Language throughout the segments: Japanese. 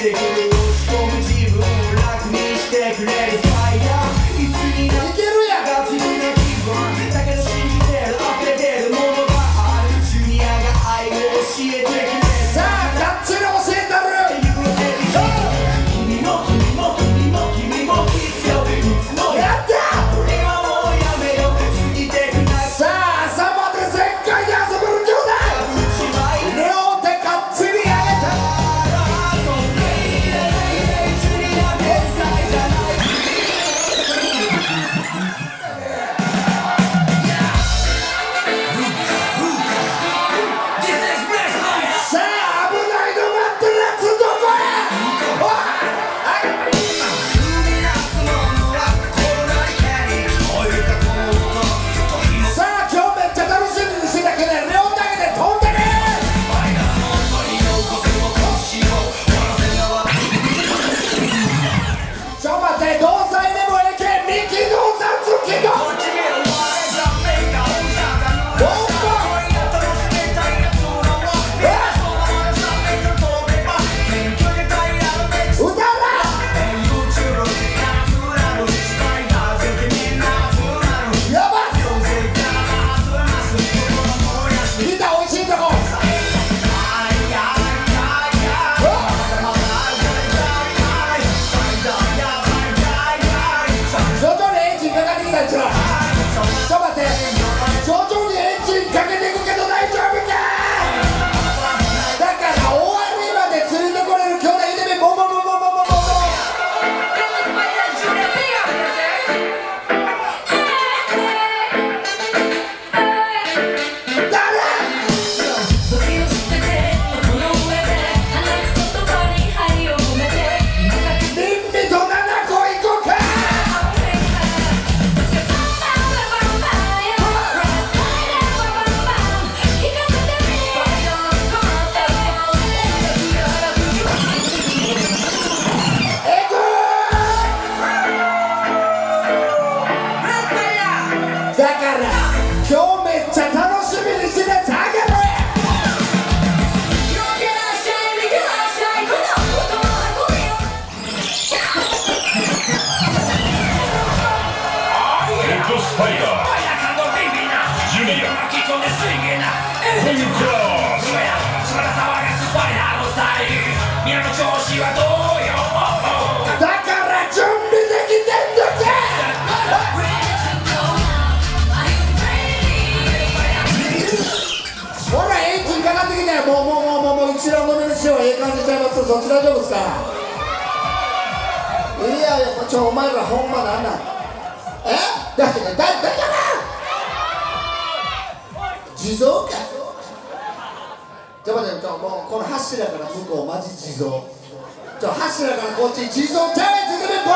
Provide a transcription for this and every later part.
てくる落ち込む自分を楽にしてくれるスパイダーいつになってるやが自分の気分だけど信じてる溢れてるものがあるジュニアが愛を教えてくれるさあがっちり教えたる君も君も君も君も必要いつもやったこれはもうやめよう過ぎてくないさあ朝まで全開で遊べる兄弟両手がっちり上げたさあ危ないの待ってるやつどこへさあ今日めっちゃ楽しみにしてたけど両手上げて飛んでねちょ待って同罪でもええけんミキ同さん好きのもう一覧の目にしよう。ええ感じちゃいます。そっち大丈夫ですか。いやいやお前らほんまなんなんだってねだから地蔵かちょ待ってもうこの柱から向こうマジ地蔵柱からこっち地蔵ちゃうやつでボボボボ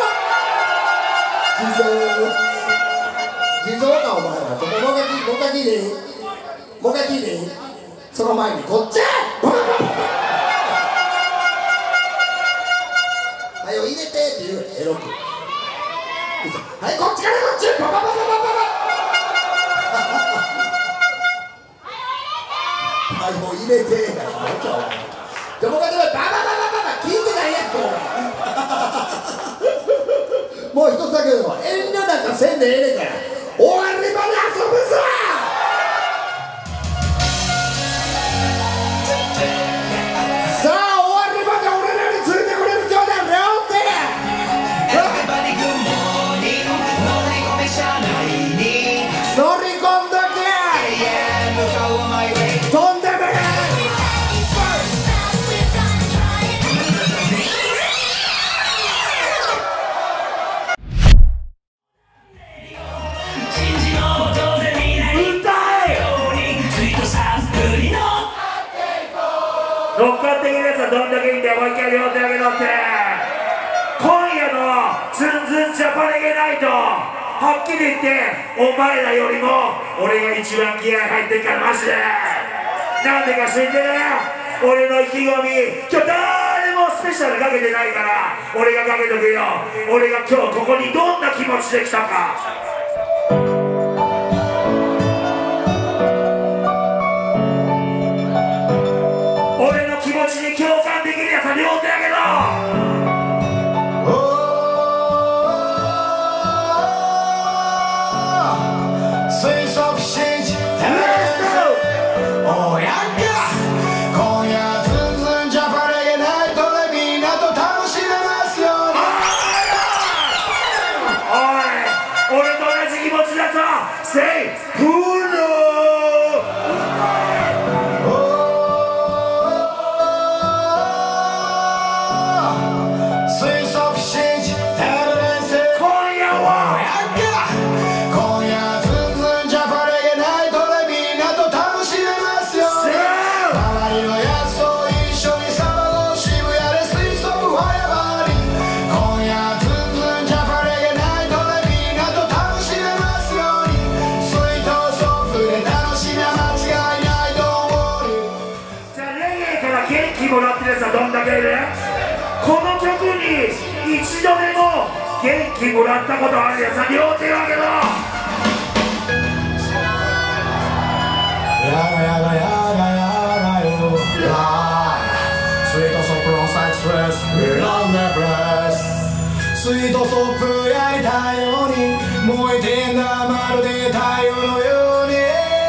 ボ地蔵かお前らもう一回聞いていいもう一回聞いていいその前にこっちはいよ入れてって言うエロくはいこっちからこっちパパパパパパはいもう入れてじゃあもう一回ババババババ聞いてないやんもう一つだけど遠慮なんかせんでええねんから終わりまで遊ぶぞ乗っかってきるやつはどんだけいいんだよ。もう一回両手上げろって今夜のズンズンジャパネゲナイトはっきり言ってお前らよりも俺が一番気合入ってるからマジでなんでか知ってる俺の意気込み今日誰もスペシャルかけてないから俺がかけとくよ。俺が今日ここにどんな気持ちで来たか俺の気持ちに共感でききるやつは両手やけど水素不信じおやんか今夜ズンズンジャパレゲナイトでみんなと楽しめますようにおい俺と同じ気持ちだぞセイプロ水素不信じテルレンセ今夜はやんか今夜ズンズンジャパレゲナイトでみんなと楽しめますように周りのやつと一緒に騒ごう渋谷で水素ファイアバーに今夜ズンズンジャパレゲナイトでみんなと楽しめますように水筒ソープで楽しみは間違いないと思うじゃあレゲエから元気もらってるやつはどんだけいるこの曲に一度でも元気もらったことあるやつは両手を挙げろやだやだやだやだよスイートソープロンサイズプレスロングプレススイートソープやりたいように燃えてんだまるで太陽のように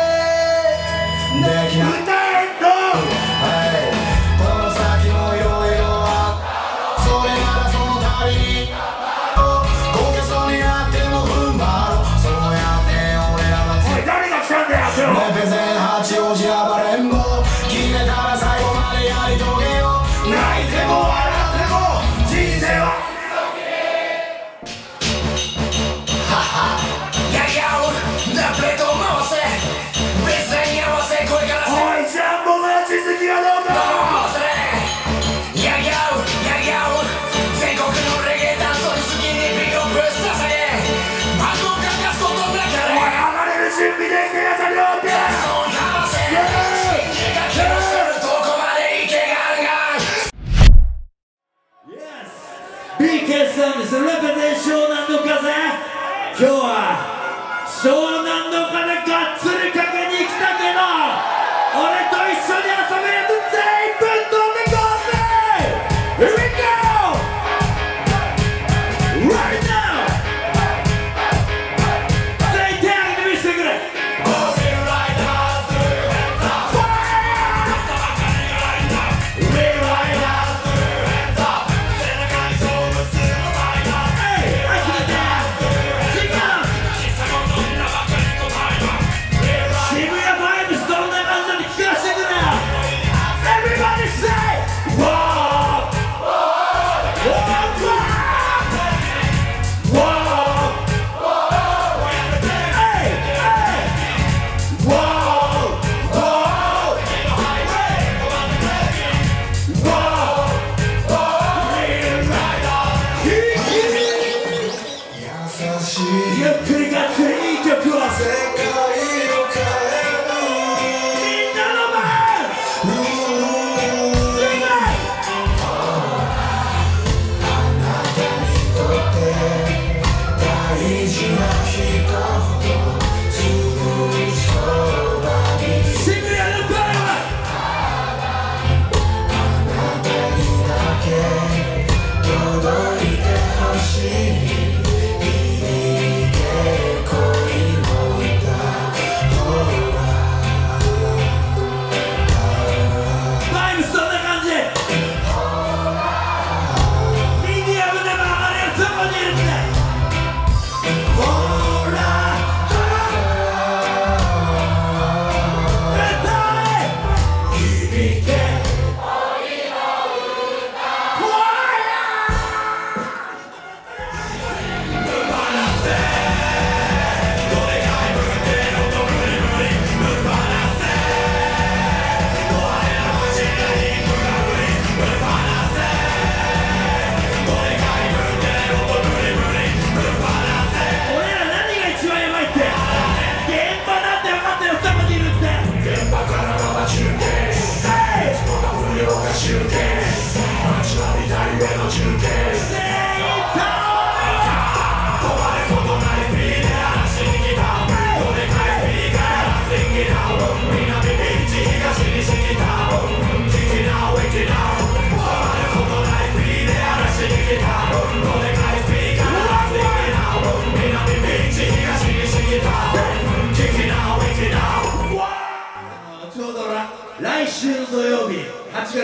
できない歌えんのこの先もいろいろあそれならその度にこけそうになっても踏ん張ろうそうやって俺らはおい誰が来たんだよ今日レペゼン八王子暴れん坊決めたら最後までやり遂げよう泣いても笑っても人生はやり合うダブレットを回せベースラインに合わせ声からせおいジャンボの地図きはどうかやり合うやり合う全国のレゲエダンスを好きにビッグをぶっさせバンドをかかすことなかれおい上がれる準備できてるやつは両手そうに合わせ信じが気のするどこまで行けがんがん BK さんですレペゼン湘南の風今日は湘南の風がっつりかけに来たけど俺と一緒に遊べるやつ全員ぶっ飛んでこうぜ Here we go! Right now! 全員手挙げて見せてくれ渋谷バイブスどんな感じで聞かせてくれ Everybody say Whoa! Whoa! Whoa! Hey! Hey! Whoa! Whoa! Whoa! ゆっくりがっつりいい曲をみんなの番渋谷の声はバイブスどんな感じミディアムでも上がるやつどこにいるってほら歌え響けほら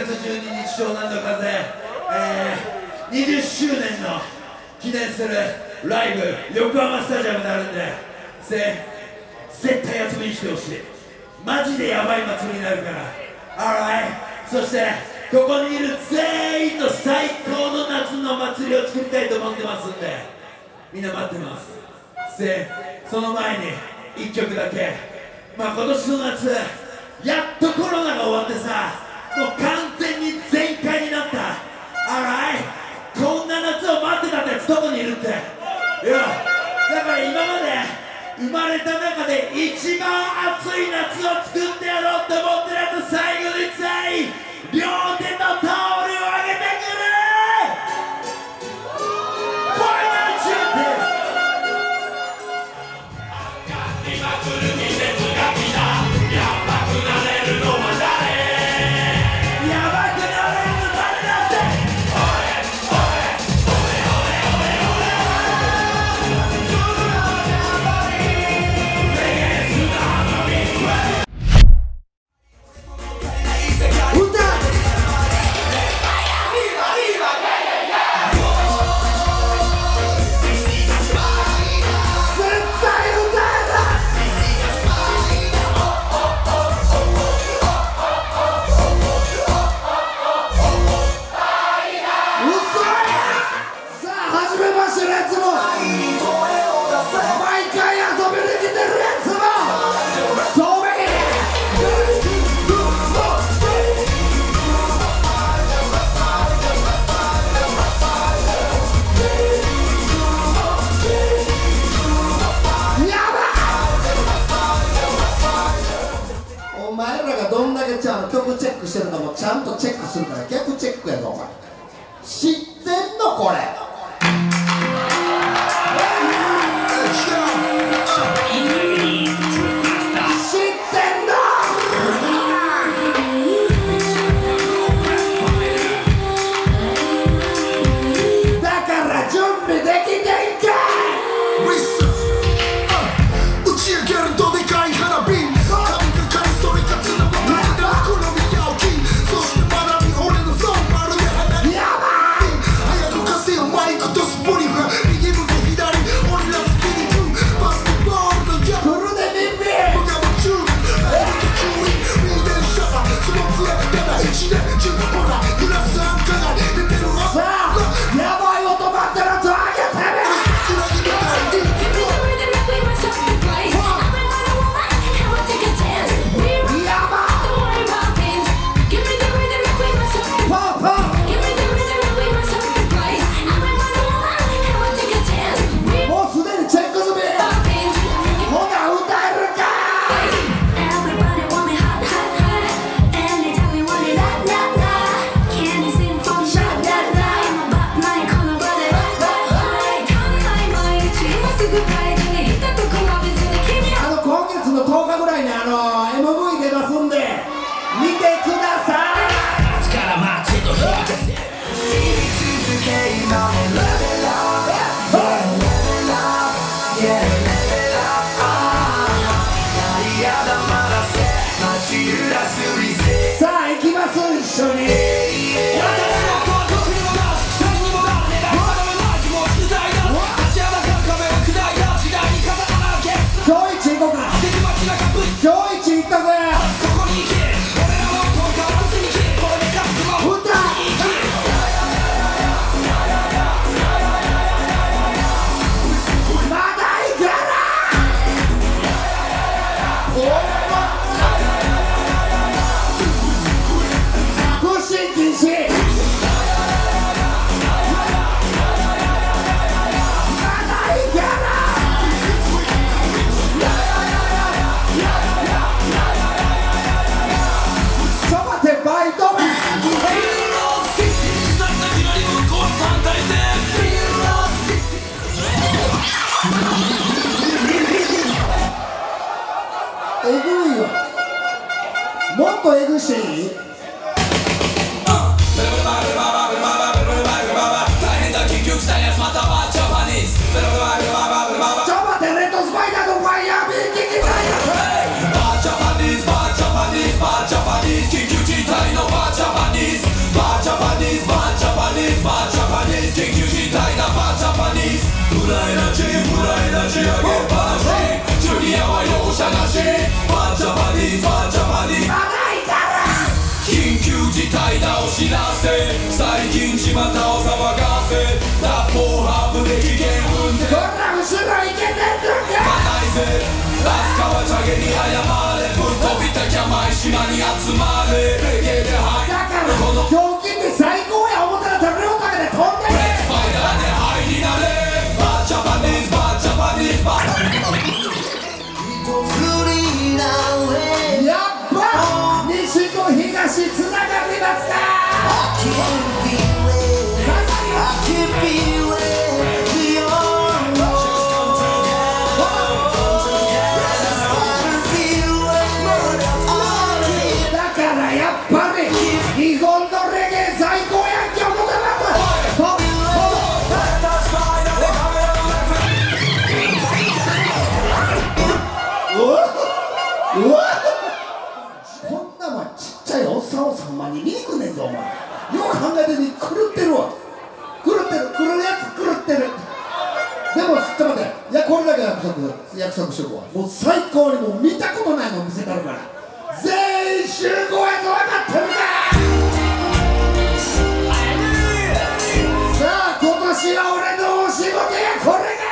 月12日湘南の風、20周年の記念するライブ横浜スタジアムになるんで、絶対遊びに来てほしい。マジでヤバい祭りになるから。Alright、 そしてここにいる全員の最高の夏の祭りを作りたいと思ってますんで、みんな待ってます。その前に1曲だけ、今年の夏やっとコロナが終わってさ、もう完全に全開になった。Alright、 こんな夏を待ってたってやつどこにいるって。いやだから今まで生まれた中で一番暑い夏を作ってやろうって思ってるやつ、最後に両手とタオルを上げてくれ。 曲チェックしてるのもちゃんとチェックするから逆チェックやぞお前。知ってんのこれ。 早く貸せよマ知らせ最近巷を騒がせ脱法ハーブで危険運転こんな後ろ行けてんのかないぜラスカはチャゲに謝れぶっ飛びたキャマイ島に集まれレゲエでハイだから今日来て最高や思ったらそれをかけて飛んでレッツファイターでハイになれバッジャパニーズバッジャパニーズバッやっぱ西と東つながりますかだからやっぱり日本のレゲエ最高やんけ思ったなうわこんなもんちっちゃいおっさんを3万人に行くねんぞお前よう考えてみ狂ってるわ狂るやつ狂ってるでもちょっと待っていやこれだけ約束しとくわもう最高にもう見たことないの見せたるから全員集合やぞ分かってるかさあ今年は俺のお仕事やこれが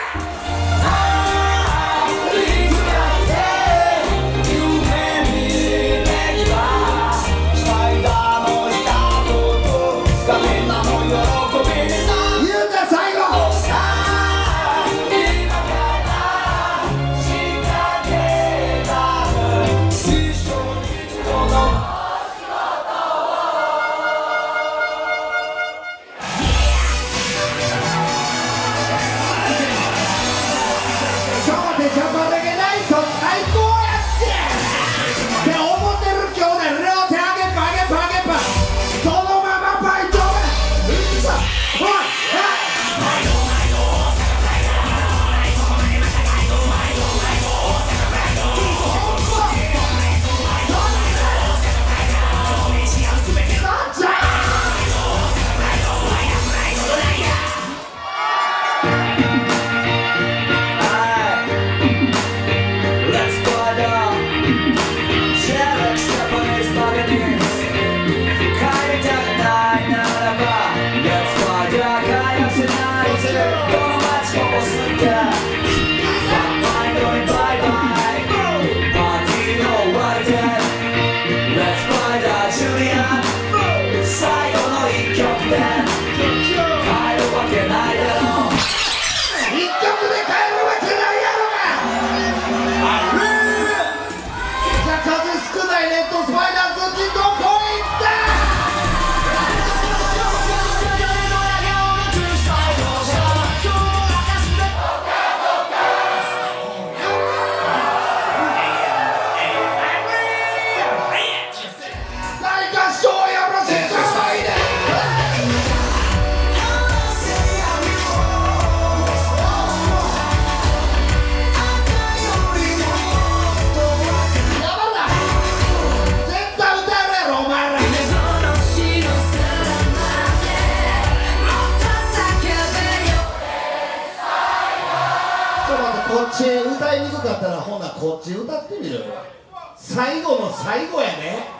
こっち歌いにくかったらほなこっち歌ってみる最後の最後やね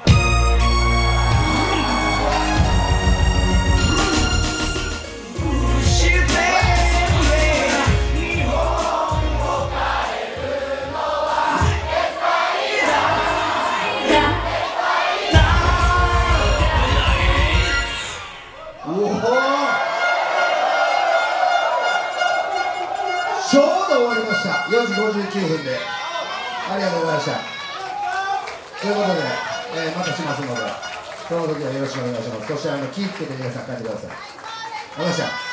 ちょうど終わりました。4時59分でありがとうございました。ということで、またしますのでその時はよろしくお願いします。そして気をつけて皆さん帰ってください。ありがとうございました。